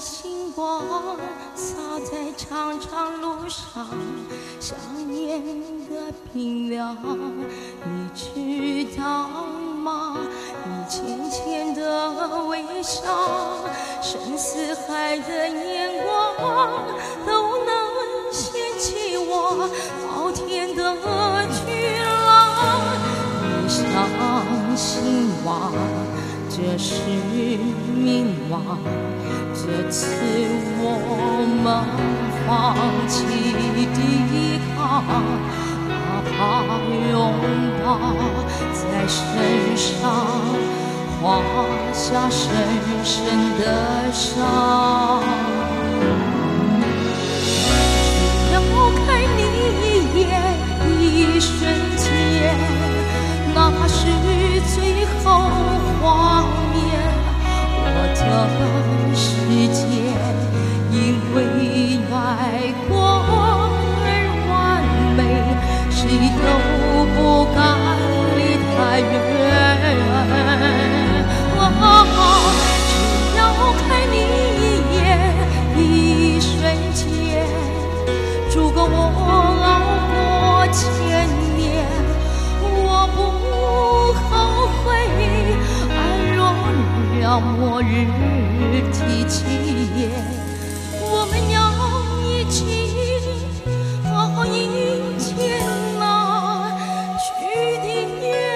星光洒在长长路上，想念的冰凉，你知道吗？你浅浅的微笑，深似海的眼光，都能掀起我滔天的巨浪。你相信吗？这是命吗？这次我们放弃抵抗，哪怕拥抱在身上画下深深的伤。只要看你一眼，一瞬间，哪怕是最后画面，我的世界因为爱过而完美，谁都不敢离太远。只要看你一眼，一瞬间，足够我熬过千年。我不后悔，爱若让末日提起，我们要一起好好迎接那去的夜。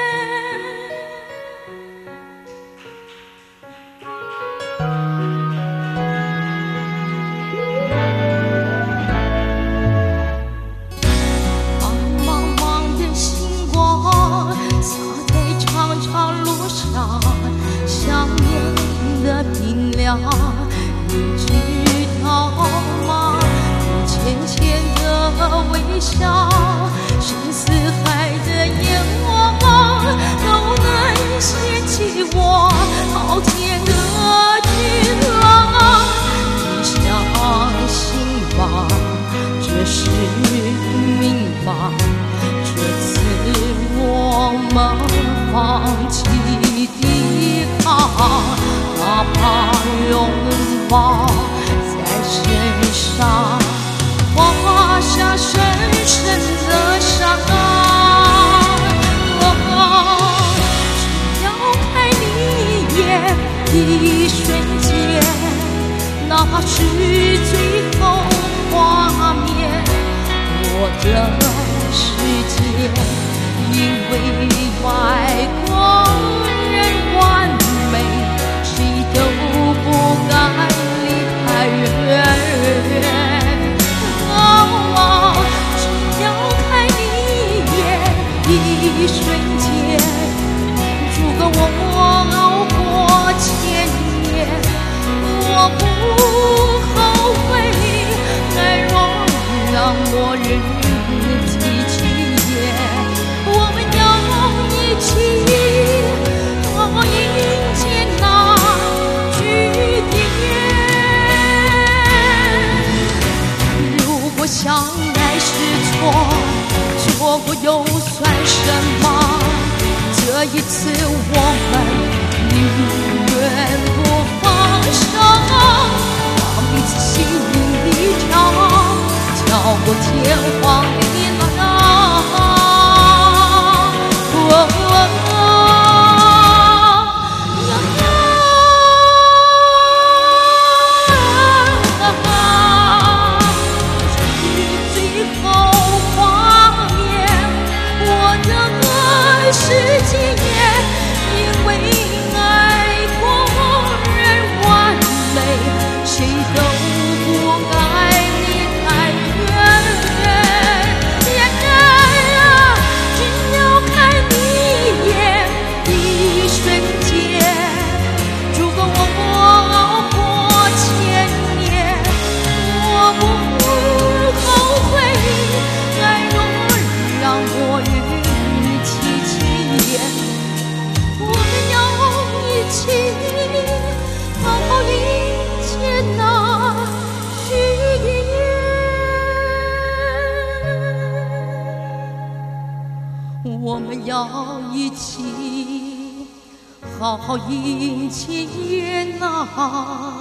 茫茫的星光洒在长长路上，想念的冰凉，你知道吗？你浅浅的微笑，深似海的眼光，都能掀起我滔天的巨浪。你相信吗？这是命吗？这次我们放弃抵抗，哪怕拥抱在身上画下深深的伤。只要看你一眼，一瞬间，哪怕是最后画面，我的世界因为爱过人完美，谁都不敢离太远。只要看你一眼，一瞬间，足够我熬过千年。我不后悔，爱若让末日提起，我们要一起好好迎接那句点。如果相爱是错，错过又算什么？这一次我们宁愿不放手，让彼此心里跳过天荒地老。最后画面，我的世界因为爱过人完美，谁都不该离太远。只要看你一眼，一瞬间，足够我熬过千年。我不后悔，爱若让末日提起，我们要一起好好迎接那许的夜。我们要一起好好迎接那